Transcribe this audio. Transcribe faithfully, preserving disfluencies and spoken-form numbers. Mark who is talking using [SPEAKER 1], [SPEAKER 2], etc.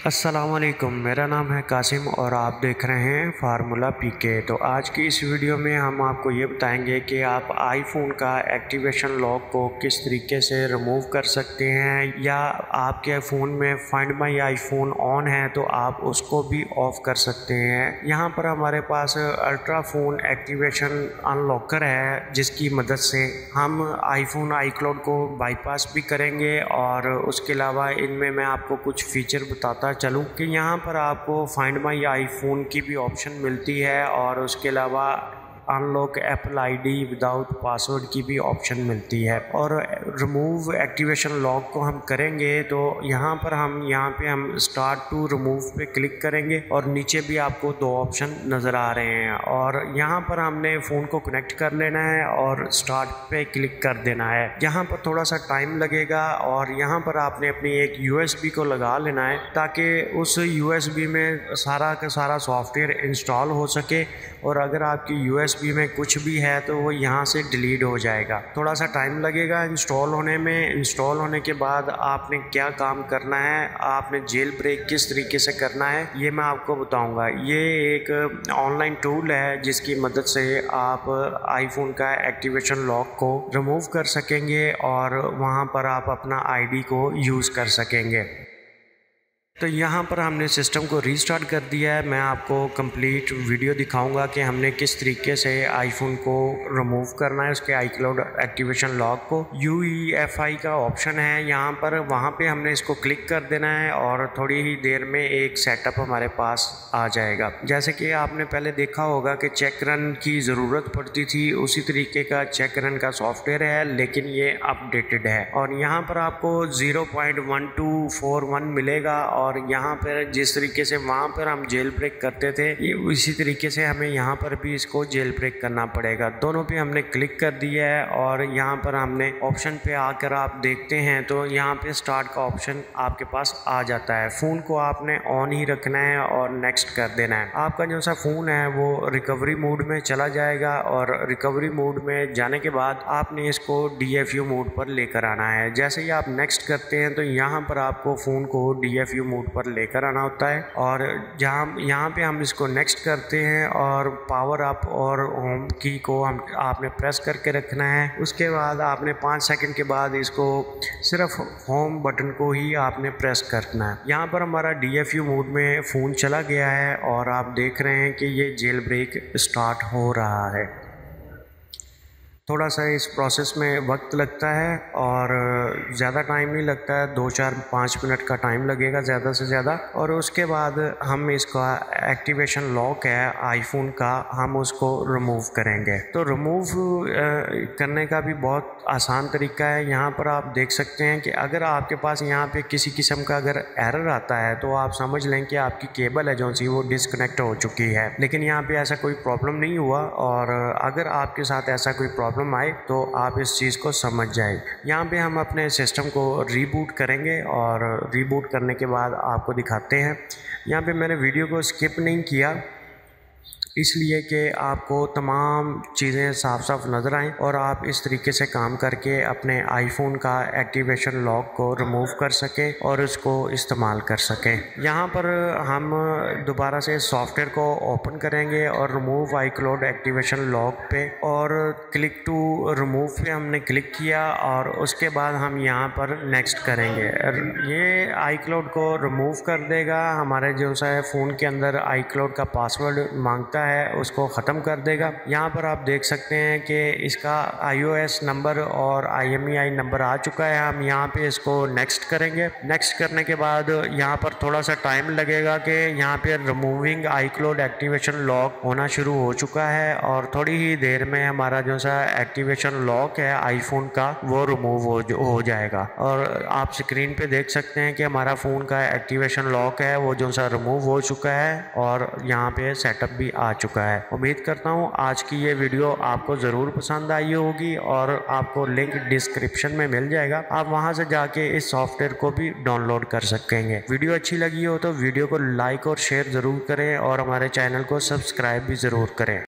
[SPEAKER 1] अस्सलामुअलैकुम, मेरा नाम है कासिम और आप देख रहे हैं फार्मूला पीके। तो आज की इस वीडियो में हम आपको ये बताएंगे कि आप आईफोन का एक्टिवेशन लॉक को किस तरीके से रिमूव कर सकते हैं, या आपके फ़ोन में फाइंड माई आईफोन ऑन है तो आप उसको भी ऑफ़ कर सकते हैं। यहाँ पर हमारे पास अल्ट्रा फ़ोन एक्टिवेशन अनलॉकर है, जिसकी मदद से हम आईफोन आईक्लाउड को बाईपास भी करेंगे। और उसके अलावा इनमें मैं आपको कुछ फ़ीचर बताता चलूँ कि यहाँ पर आपको फाइंड माई आईफोन की भी ऑप्शन मिलती है और उसके अलावा unlock Apple ID without password की भी ऑप्शन मिलती है। और रिमूव एक्टिवेशन लॉक को हम करेंगे तो यहाँ पर हम यहाँ पे हम स्टार्ट टू रिमूव पे क्लिक करेंगे और नीचे भी आपको दो ऑप्शन नज़र आ रहे हैं। और यहाँ पर हमने फ़ोन को कनेक्ट कर लेना है और स्टार्ट पे क्लिक कर देना है। यहाँ पर थोड़ा सा टाइम लगेगा और यहाँ पर आपने अपनी एक यूएसबी को लगा लेना है ताकि उस यूएसबी में सारा का सारा सॉफ्टवेयर इंस्टॉल हो सके। और अगर आपकी यूएसबी में कुछ भी है तो वो यहाँ से डिलीट हो जाएगा। थोड़ा सा टाइम लगेगा इंस्टॉल होने में। इंस्टॉल होने के बाद आपने क्या काम करना है, आपने जेल ब्रेक किस तरीके से करना है, ये मैं आपको बताऊंगा। ये एक ऑनलाइन टूल है जिसकी मदद से आप आईफोन का एक्टिवेशन लॉक को रिमूव कर सकेंगे और वहाँ पर आप अपना आईडी को यूज़ कर सकेंगे। तो यहाँ पर हमने सिस्टम को रीस्टार्ट कर दिया है। मैं आपको कंप्लीट वीडियो दिखाऊंगा कि हमने किस तरीके से आईफोन को रिमूव करना है, उसके आईक्लाउड एक्टिवेशन लॉक को। यू ई एफ आई का ऑप्शन है यहाँ पर, वहाँ पे हमने इसको क्लिक कर देना है और थोड़ी ही देर में एक सेटअप हमारे पास आ जाएगा। जैसे कि आपने पहले देखा होगा कि चेक रन की ज़रूरत पड़ती थी, उसी तरीके का चेक रन का सॉफ्टवेयर है, लेकिन ये अपडेटेड है। और यहाँ पर आपको zero point one two four one मिलेगा। और यहाँ पर जिस तरीके से वहाँ पर हम जेल ब्रेक करते थे, ये इसी तरीके से हमें यहाँ पर भी इसको जेल ब्रेक करना पड़ेगा। दोनों पे हमने क्लिक कर दिया है और यहाँ पर हमने ऑप्शन पे आकर आप देखते हैं तो यहाँ पे स्टार्ट का ऑप्शन आपके पास आ जाता है। फ़ोन को आपने ऑन ही रखना है और नेक्स्ट कर देना है। आपका जो सा फ़ोन है वो रिकवरी मोड में चला जाएगा और रिकवरी मोड में जाने के बाद आपने इसको डी एफ यू मोड पर लेकर आना है। जैसे ही आप नेक्स्ट करते हैं तो यहाँ पर आपको फ़ोन को डी एफ यू मोड पर लेकर आना होता है। और जहाँ यहाँ पे हम इसको नेक्स्ट करते हैं और पावर अप और होम की को हम आपने प्रेस करके रखना है। उसके बाद आपने पाँच सेकंड के बाद इसको सिर्फ होम बटन को ही आपने प्रेस करना है। यहाँ पर हमारा डी एफ यू मोड में फ़ोन चला गया है और आप देख रहे हैं कि ये जेल ब्रेक स्टार्ट हो रहा है। थोड़ा सा इस प्रोसेस में वक्त लगता है और ज़्यादा टाइम नहीं लगता है, दो चार पाँच मिनट का टाइम लगेगा ज़्यादा से ज़्यादा। और उसके बाद हम इसका एक्टिवेशन लॉक है आईफोन का, हम उसको रिमूव करेंगे। तो रिमूव करने का भी बहुत आसान तरीका है। यहाँ पर आप देख सकते हैं कि अगर आपके पास यहाँ पे किसी किस्म का अगर एरर आता है तो आप समझ लें कि आपकी केबल है जो सी वो डिस्कनेक्ट हो चुकी है। लेकिन यहाँ पे ऐसा कोई प्रॉब्लम नहीं हुआ। और अगर आपके साथ ऐसा कोई प्रॉब्लम आए तो आप इस चीज़ को समझ जाए। यहाँ पे हम अपने सिस्टम को रीबूट करेंगे और रीबूट करने के बाद आपको दिखाते हैं। यहाँ पे मैंने वीडियो को स्किप नहीं किया इसलिए कि आपको तमाम चीज़ें साफ साफ नज़र आएँ और आप इस तरीके से काम करके अपने आईफोन का एक्टिवेशन लॉक को रिमूव कर सकें और उसको इस्तेमाल कर सकें। यहाँ पर हम दोबारा से सॉफ्टवेयर को ओपन करेंगे और रिमूव आईक्लाउड एक्टिवेशन लॉक पे और क्लिक टू रिमूव पे हमने क्लिक किया और उसके बाद हम यहाँ पर नेक्स्ट करेंगे। ये आईक्लाउड को रिमूव कर देगा। हमारे जो सा फ़ोन के अंदर आईक्लाउड का पासवर्ड मांगता है उसको ख़त्म कर देगा। यहाँ पर आप देख सकते हैं कि इसका आई ओ एस नंबर और I M E I number आ चुका है। हम यहाँ पे इसको नेक्स्ट करेंगे। नेक्स्ट करने के बाद यहाँ पर थोड़ा सा टाइम लगेगा कि यहाँ पे रिमूविंग आईक्लाउड एक्टिवेशन लॉक होना शुरू हो चुका है और थोड़ी ही देर में हमारा जो सा एक्टिवेशन लॉक है आईफोन का वो रिमूव हो, हो जाएगा। और आप स्क्रीन पे देख सकते हैं कि हमारा फ़ोन का एक्टिवेशन लॉक है वो जो सा रिमूव हो चुका है और यहाँ पे सेटअप भी आ चुका है। उम्मीद करता हूँ आज की ये वीडियो आपको ज़रूर पसंद आई होगी और आपको लिंक डिस्क्रिप्शन में मिल जाएगा। आप वहाँ से जाके इस सॉफ्टवेयर को भी डाउनलोड कर सकेंगे। वीडियो अच्छी लगी हो तो वीडियो को लाइक और शेयर ज़रूर करें और हमारे चैनल को सब्सक्राइब भी ज़रूर करें।